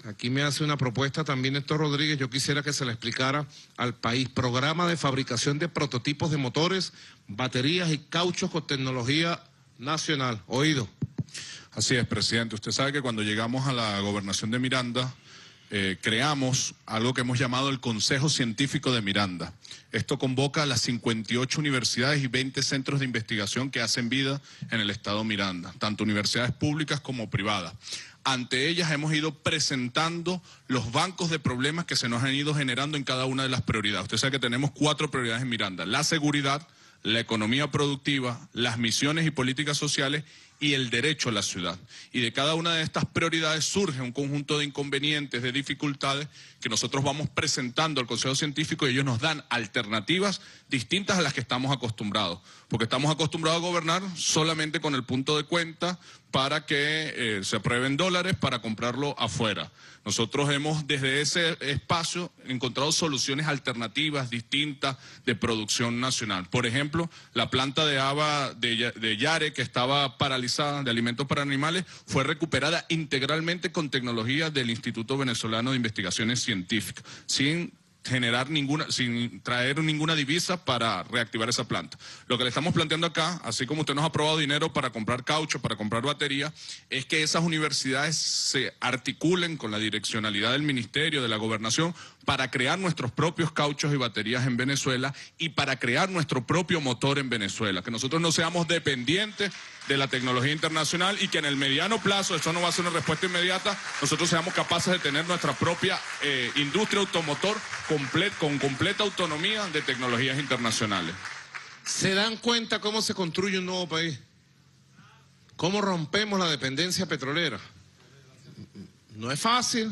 Aquí me hace una propuesta también Néstor Rodríguez, yo quisiera que se la explicara al país. Programa de fabricación de prototipos de motores, baterías y cauchos con tecnología nacional. Oído. Así es, presidente. Usted sabe que cuando llegamos a la gobernación de Miranda, creamos algo que hemos llamado el Consejo Científico de Miranda. Esto convoca a las 58 universidades y 20 centros de investigación que hacen vida en el estado Miranda, tanto universidades públicas como privadas. Ante ellas hemos ido presentando los bancos de problemas que se nos han ido generando en cada una de las prioridades. Usted sabe que tenemos 4 prioridades en Miranda: la seguridad, la economía productiva, las misiones y políticas sociales y el derecho a la ciudad. Y de cada una de estas prioridades surge un conjunto de inconvenientes, de dificultades que nosotros vamos presentando al Consejo Científico y ellos nos dan alternativas distintas a las que estamos acostumbrados. Porque estamos acostumbrados a gobernar solamente con el punto de cuenta para que se aprueben dólares para comprarlo afuera. Nosotros hemos desde ese espacio encontrado soluciones alternativas, distintas, de producción nacional. Por ejemplo, la planta de haba de Yare, que estaba paralizada, de alimentos para animales, fue recuperada integralmente con tecnología del Instituto Venezolano de Investigaciones Científicas, sin traer ninguna divisa para reactivar esa planta. Lo que le estamos planteando acá, así como usted nos ha aprobado dinero para comprar caucho, para comprar batería, es que esas universidades se articulen con la direccionalidad del Ministerio, de la Gobernación, para crear nuestros propios cauchos y baterías en Venezuela y para crear nuestro propio motor en Venezuela, que nosotros no seamos dependientes de la tecnología internacional y que en el mediano plazo, eso no va a ser una respuesta inmediata, nosotros seamos capaces de tener nuestra propia industria automotor con completa autonomía de tecnologías internacionales. ¿Se dan cuenta cómo se construye un nuevo país? ¿Cómo rompemos la dependencia petrolera? No es fácil.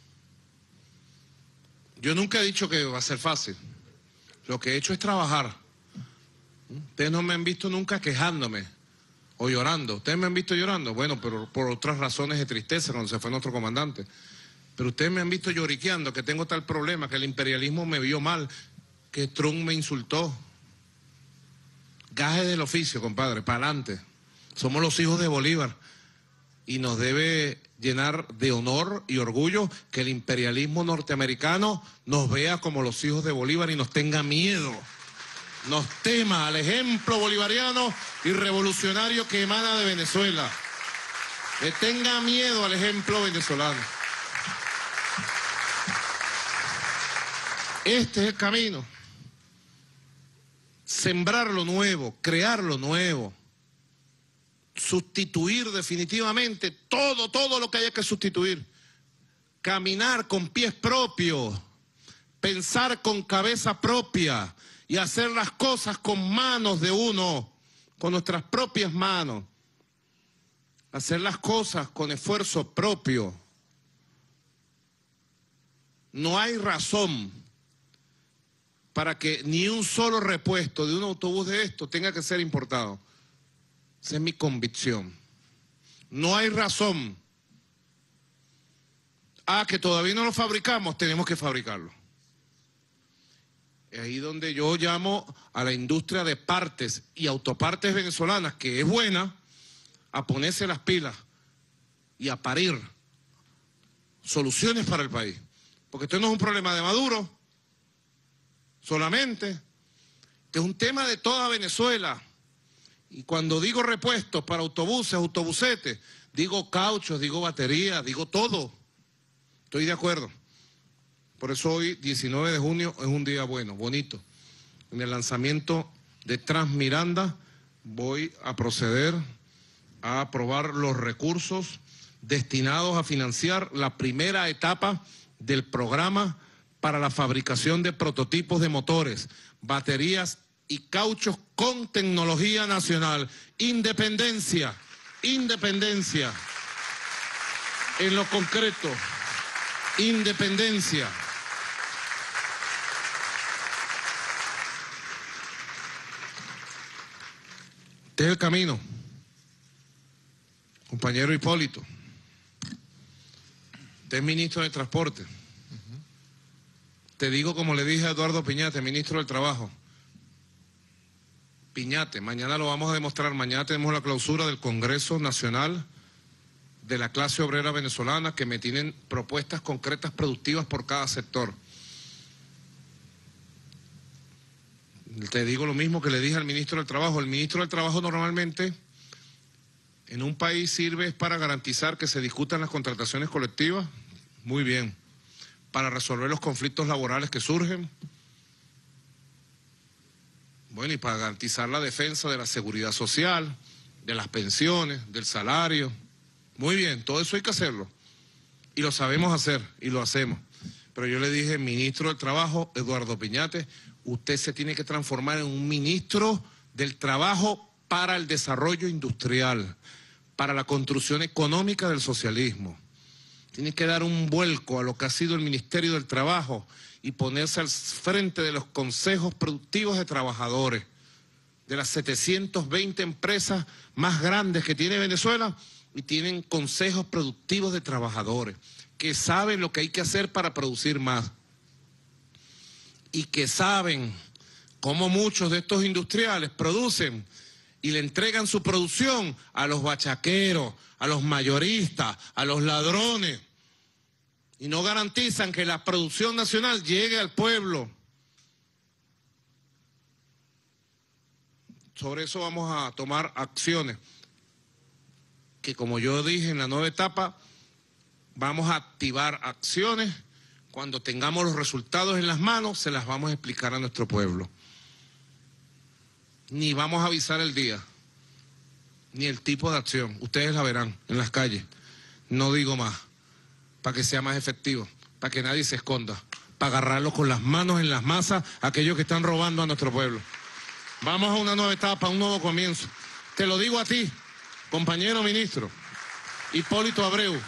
Yo nunca he dicho que va a ser fácil. Lo que he hecho es trabajar. Ustedes no me han visto nunca quejándome o llorando. ¿Ustedes me han visto llorando? Bueno, pero por otras razones de tristeza cuando se fue nuestro comandante. Pero ustedes me han visto lloriqueando que tengo tal problema, que el imperialismo me vio mal, que Trump me insultó. Gajes del oficio, compadre, para adelante. Somos los hijos de Bolívar y nos debe llenar de honor y orgullo que el imperialismo norteamericano nos vea como los hijos de Bolívar y nos tenga miedo, nos tema al ejemplo bolivariano y revolucionario que emana de Venezuela, que tenga miedo al ejemplo venezolano. Este es el camino. Sembrar lo nuevo, crear lo nuevo, sustituir definitivamente todo lo que haya que sustituir, caminar con pies propios, pensar con cabeza propia y hacer las cosas con manos de uno, con nuestras propias manos, hacer las cosas con esfuerzo propio. No hay razón para que ni un solo repuesto de un autobús de esto tenga que ser importado. Esa es mi convicción. No hay razón. Que todavía no lo fabricamos, tenemos que fabricarlo. Es ahí donde yo llamo a la industria de partes y autopartes venezolanas, que es buena, a ponerse las pilas y a parir soluciones para el país. Porque esto no es un problema de Maduro solamente, este es un tema de toda Venezuela. Y cuando digo repuestos para autobuses, autobusetes, digo cauchos, digo baterías, digo todo. Estoy de acuerdo. Por eso hoy, 19 de junio, es un día bueno, bonito. En el lanzamiento de Transmiranda voy a proceder a aprobar los recursos destinados a financiar la primera etapa del programa para la fabricación de prototipos de motores, baterías y cauchos con tecnología nacional. Independencia, independencia. En lo concreto, independencia. Este es el camino, compañero Hipólito. Usted es ministro de Transporte. Te digo como le dije a Eduardo Piñate, ministro del Trabajo. Piñate, mañana lo vamos a demostrar, mañana tenemos la clausura del Congreso Nacional de la clase obrera venezolana que me tienen propuestas concretas productivas por cada sector. Te digo lo mismo que le dije al ministro del Trabajo. El ministro del Trabajo normalmente en un país sirve para garantizar que se discutan las contrataciones colectivas, muy bien, para resolver los conflictos laborales que surgen, bueno, y para garantizar la defensa de la seguridad social, de las pensiones, del salario. Muy bien, todo eso hay que hacerlo. Y lo sabemos hacer, y lo hacemos. Pero yo le dije, ministro del Trabajo, Eduardo Piñate, usted se tiene que transformar en un ministro del Trabajo para el desarrollo industrial, para la construcción económica del socialismo. Tiene que dar un vuelco a lo que ha sido el Ministerio del Trabajo y ponerse al frente de los consejos productivos de trabajadores, de las 720 empresas más grandes que tiene Venezuela, y tienen consejos productivos de trabajadores, que saben lo que hay que hacer para producir más, y que saben cómo muchos de estos industriales producen y le entregan su producción a los bachaqueros, a los mayoristas, a los ladrones, y no garantizan que la producción nacional llegue al pueblo. Sobre eso vamos a tomar acciones que, como yo dije en la nueva etapa, vamos a activar acciones. Cuando tengamos los resultados en las manos, se las vamos a explicar a nuestro pueblo. Ni vamos a avisar el día, ni el tipo de acción. Ustedes la verán en las calles. No digo más, para que sea más efectivo, para que nadie se esconda, para agarrarlos con las manos en las masas a aquellos que están robando a nuestro pueblo. Vamos a una nueva etapa, a un nuevo comienzo. Te lo digo a ti, compañero ministro, Hipólito Abreu.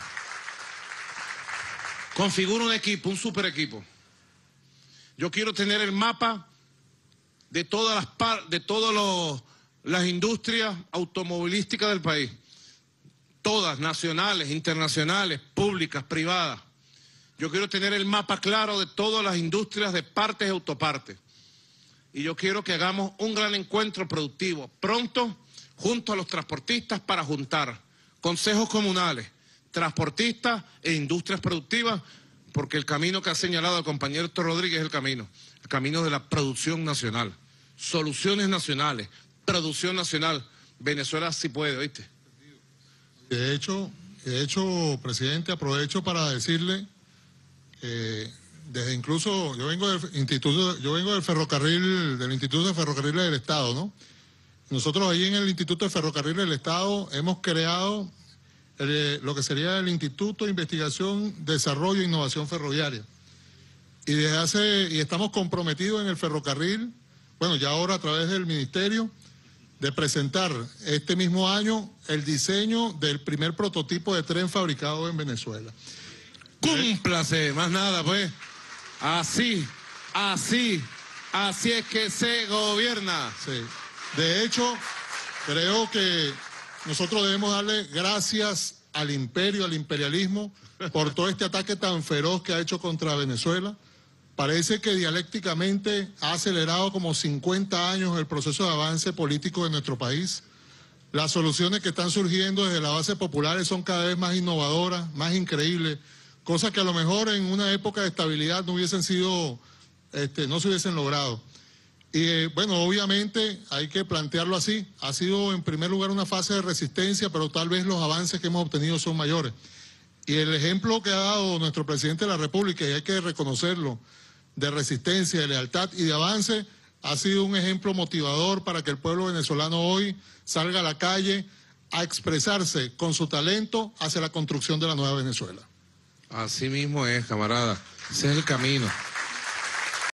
Configura un equipo, un super equipo. Yo quiero tener el mapa de todas las industrias automovilísticas del país. Todas, nacionales, internacionales, públicas, privadas. Yo quiero tener el mapa claro de todas las industrias de partes y autopartes. Y yo quiero que hagamos un gran encuentro productivo pronto, junto a los transportistas, para juntar consejos comunales, transportistas e industrias productivas, porque el camino que ha señalado el compañero Héctor Rodríguez es el camino de la producción nacional, soluciones nacionales, producción nacional. Venezuela sí puede, ¿oíste? De hecho, presidente, aprovecho para decirle, desde incluso, yo vengo del ferrocarril, del Instituto de Ferrocarriles del Estado, ¿no? Nosotros ahí en el Instituto de Ferrocarriles del Estado hemos creado lo que sería el Instituto de Investigación, Desarrollo e Innovación Ferroviaria. Y estamos comprometidos en el ferrocarril, bueno, ya ahora a través del Ministerio, de presentar este mismo año el diseño del primer prototipo de tren fabricado en Venezuela. ¡Cúmplase! Más nada, pues. Así es que se gobierna. Sí. De hecho, creo que nosotros debemos darle gracias al imperio, al imperialismo, por todo este ataque tan feroz que ha hecho contra Venezuela. Parece que dialécticamente ha acelerado como 50 años el proceso de avance político de nuestro país. Las soluciones que están surgiendo desde la base populares son cada vez más innovadoras, más increíbles, cosas que a lo mejor en una época de estabilidad no hubiesen sido, no se hubiesen logrado. Y bueno, obviamente hay que plantearlo así. Ha sido en primer lugar una fase de resistencia, pero tal vez los avances que hemos obtenido son mayores. Y el ejemplo que ha dado nuestro presidente de la República, y hay que reconocerlo, de resistencia, de lealtad y de avance, ha sido un ejemplo motivador para que el pueblo venezolano hoy salga a la calle a expresarse con su talento hacia la construcción de la nueva Venezuela. Así mismo es, camarada. Ese es el camino.